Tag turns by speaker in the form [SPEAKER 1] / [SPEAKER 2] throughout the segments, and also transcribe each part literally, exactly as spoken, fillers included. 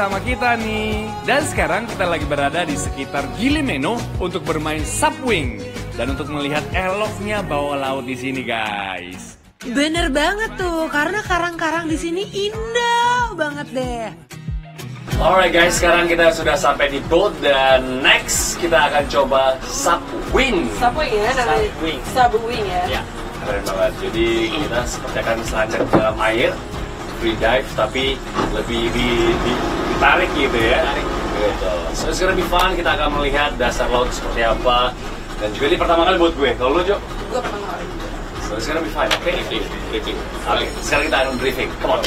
[SPEAKER 1] bersama kita nih. Dan sekarang kita lagi berada di sekitar Gili Meno untuk bermain subwing dan untuk melihat eloknya bawah laut di sini, guys.
[SPEAKER 2] Bener banget tuh, karena karang-karang di sini indah banget deh.
[SPEAKER 1] Alright guys, sekarang kita sudah sampai di boat dan next kita akan coba subwing.
[SPEAKER 2] Subwing ya, namanya.
[SPEAKER 1] Subwing.
[SPEAKER 2] Subwing ya.
[SPEAKER 1] Ya, keren banget. Jadi kita seperti akan selancar di dalam air, free dive, tapi lebih di, di, ditarik gitu ya. Tarik. Gitu. So it's gonna be fun. Kita akan melihat dasar laut seperti apa. Dan juga ini pertama kali buat gue. Kalau lo, Jo?
[SPEAKER 2] Gue pertama kali.
[SPEAKER 1] So it's gonna be fun. Oke, okay? Briefing. Briefing. Oke, okay. Sekarang kita akan briefing. Come on.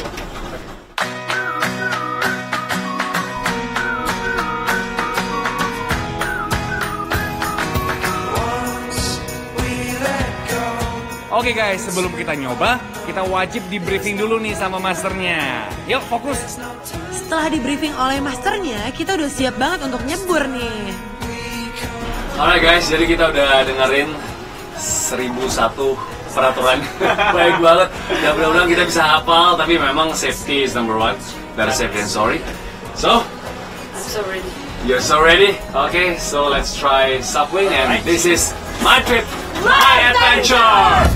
[SPEAKER 1] Oke okay guys, sebelum kita nyoba, kita wajib di briefing dulu nih sama masternya. Yuk fokus.
[SPEAKER 2] Setelah di briefing oleh masternya, kita udah siap banget untuk nyebur nih.
[SPEAKER 1] Alright guys, jadi kita udah dengerin seribu satu peraturan. Baik banget. Dan mudah-mudahan kita bisa hafal, tapi memang safety is number one. Better safe than sorry. So,
[SPEAKER 2] I'm so ready.
[SPEAKER 1] You're so ready? Okay, so let's try subwing and this is my trip, my adventure!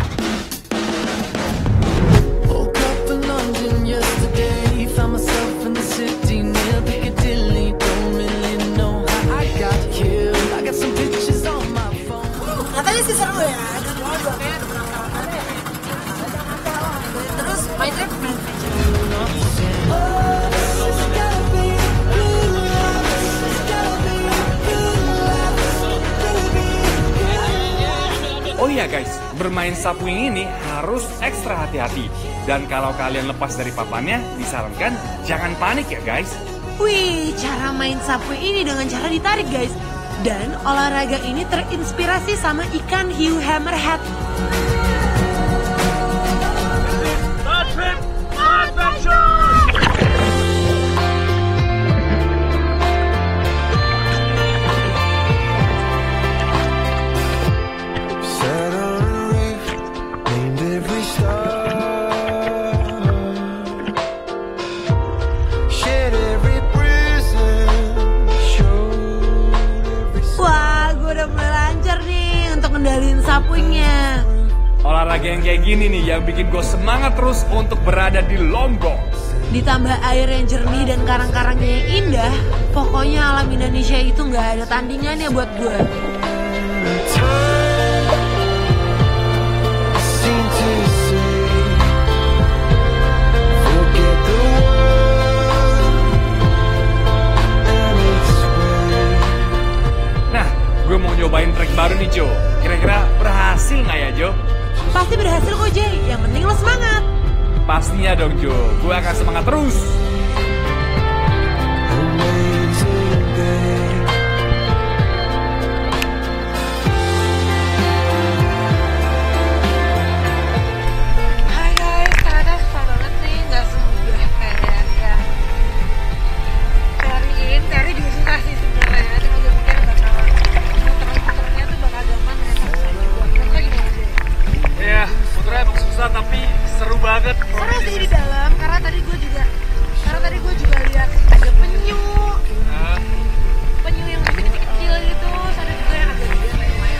[SPEAKER 2] Katanya sih seru ya, dan juga kayaknya ada penangkarannya. Terus my trip, my adventure.
[SPEAKER 1] Oh iya guys, bermain subwing ini harus ekstra hati-hati. Dan kalau kalian lepas dari papannya, disarankan jangan panik ya guys.
[SPEAKER 2] Wih, cara main subwing ini dengan cara ditarik guys. Dan olahraga ini terinspirasi sama ikan hiu hammerhead.
[SPEAKER 1] My trip, my adventure!
[SPEAKER 2] Kendaliin subwingnya.
[SPEAKER 1] Olahraga yang kayak gini nih yang bikin gue semangat terus untuk berada di Lombok.
[SPEAKER 2] Ditambah air yang jernih dan karang-karangnya yang indah, pokoknya alam Indonesia itu nggak ada tandingannya buat gue.
[SPEAKER 1] Nah, gue mau nyobain trek baru nih Jo. Kira-kira berhasil nggak ya Jo?
[SPEAKER 2] Pasti berhasil kok Jay, yang penting lo semangat.
[SPEAKER 1] Pastinya dong Jo, gue akan semangat terus.
[SPEAKER 2] Hai guys, ternyata susah banget nih, nggak semudah kayak ya Terry-in, Terry juga susah sih sebenarnya, cuma gue mikir bakal muter-muternya tuh bakal gampang ya.
[SPEAKER 1] Iya, puternya emang susah tapi seru banget.
[SPEAKER 2] Seru sih di dalam, karena tadi gue juga karena tadi gue juga lihat ada penyu,
[SPEAKER 1] Nah,
[SPEAKER 2] penyu yang kecil-kecil gitu, terus ada juga yang agak gede kayak lumayan.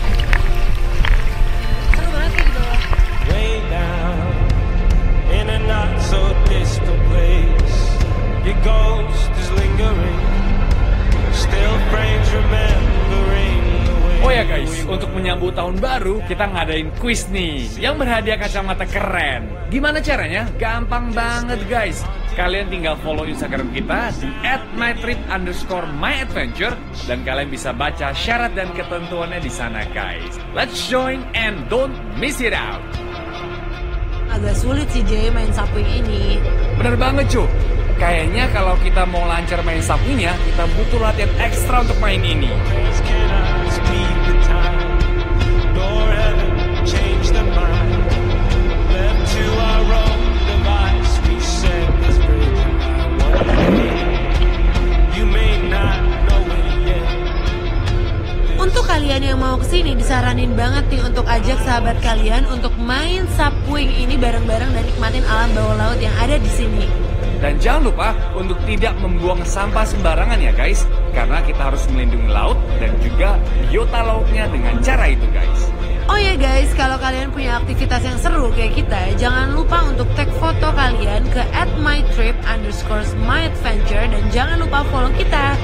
[SPEAKER 2] Seru banget sih di bawah.
[SPEAKER 3] Way down in a not so distant place, your ghost is lingering, still frames remembering the way.
[SPEAKER 1] oh ya guys, untuk menyambut tahun baru kita ngadain quiz nih yang berhadiah kacamata keren. Gimana caranya? Gampang banget guys. Kalian tinggal follow Instagram kita di at mytrip underscore myadventure dan kalian bisa baca syarat dan ketentuannya di sana guys. Let's join and don't miss it out.
[SPEAKER 2] Agak sulit sih Jay main subwing ini.
[SPEAKER 1] Bener banget cu. Kayaknya kalau kita mau lancar main subwingnya, kita butuh latihan ekstra untuk main ini.
[SPEAKER 3] Cannot speed the time, nor heaven change the mind. Left to our own device, we set this bridge. One day, you may not know it yet.
[SPEAKER 2] Untuk kalian yang mau kesini disaranin banget nih untuk ajak sahabat kalian untuk main subwing ini bareng-bareng dan nikmatin alam bawah laut yang ada di sini.
[SPEAKER 1] Dan jangan lupa untuk tidak membuang sampah sembarangan ya guys, karena kita harus melindungi laut dan juga biota lautnya dengan cara itu guys.
[SPEAKER 2] Oh ya guys, kalau kalian punya aktivitas yang seru kayak kita, jangan lupa untuk tag foto kalian ke at mytrip underscore myadventure dan jangan lupa follow kita.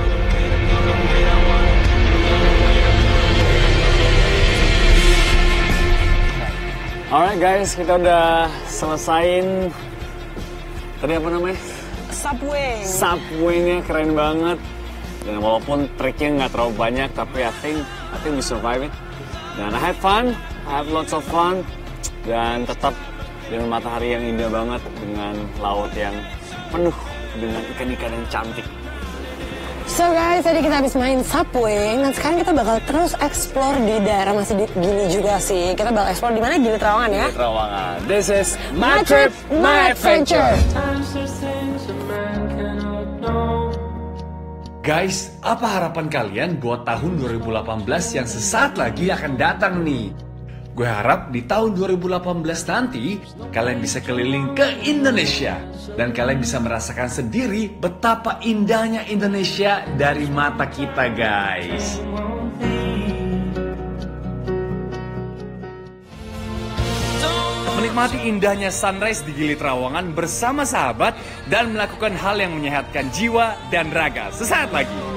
[SPEAKER 4] Alright guys, kita udah selesain tadi apa namanya?
[SPEAKER 5] Subway.
[SPEAKER 4] Subway-nya keren banget. Dan walaupun triknya nggak terlalu banyak, tapi I think I think we survive it. Dan I have fun, I have lots of fun. Dan tetap dengan matahari yang indah banget, dengan laut yang penuh dengan ikan-ikan yang cantik.
[SPEAKER 5] So guys, tadi kita habis main Subway, dan sekarang kita bakal terus explore di daerah masih di Gili juga sih. Kita bakal explore di mana? Gili Trawangan ya.
[SPEAKER 4] Gili Trawangan. This is
[SPEAKER 5] My Trip, My Adventure.
[SPEAKER 1] Guys, apa harapan kalian buat tahun dua ribu delapan belas yang sesaat lagi akan datang nih? Gue harap di tahun dua ribu delapan belas nanti kalian bisa keliling ke Indonesia dan kalian bisa merasakan sendiri betapa indahnya Indonesia dari mata kita guys. Menikmati indahnya sunrise di Gili Trawangan bersama sahabat dan melakukan hal yang menyehatkan jiwa dan raga sesaat lagi.